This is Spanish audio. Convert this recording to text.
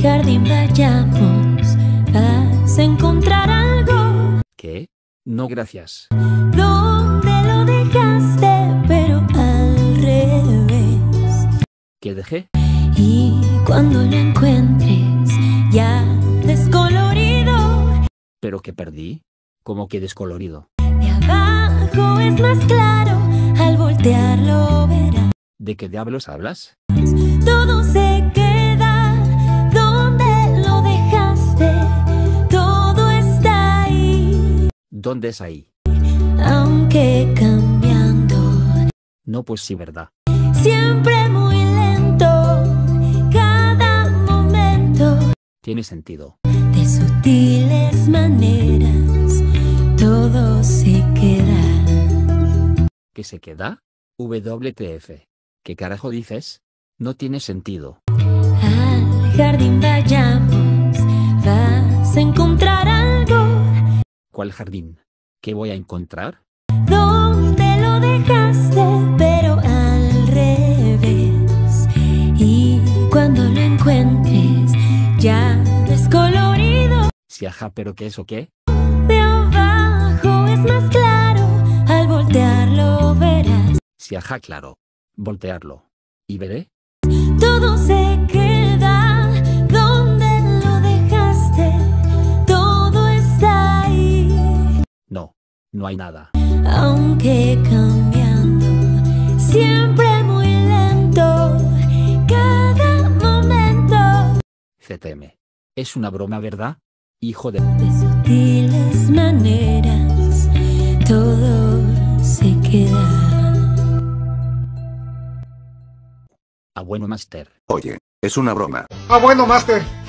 jardín vayamos, vas a encontrar algo. ¿Qué? No, gracias. ¿Dónde lo dejaste? Pero al revés. ¿Qué dejé? Y cuando lo encuentres, ya descolorido. ¿Pero qué perdí? ¿Cómo que descolorido? De abajo es más claro, al voltearlo verás. ¿De qué diablos hablas? Todo se queda donde lo dejaste, todo está ahí. ¿Dónde es ahí? Aunque cambiando, No, pues sí, ¿verdad? siempre muy lento, cada momento. Tiene sentido. De sutiles maneras, todo se queda. ¿Qué se queda? WTF. ¿Qué carajo dices? No tiene sentido. Al jardín vayamos, vas a encontrar algo. ¿Cuál jardín? ¿Qué voy a encontrar? ¿Dónde lo dejaste? Pero al revés. Y cuando lo encuentres, ya descolorido. Sí, ajá, pero ¿qué es o qué? De abajo es más claro, al voltearlo verás. Sí, ajá, claro. Voltearlo. ¿Y veré? Todo se queda donde lo dejaste, todo está ahí. No, no hay nada. Aunque cambiando, siempre muy lento, cada momento. CTM. Es una broma, ¿verdad? Hijo de... De sutiles maneras, todo se queda. Ah, bueno, Master. Oye, es una broma. Ah, bueno, Master.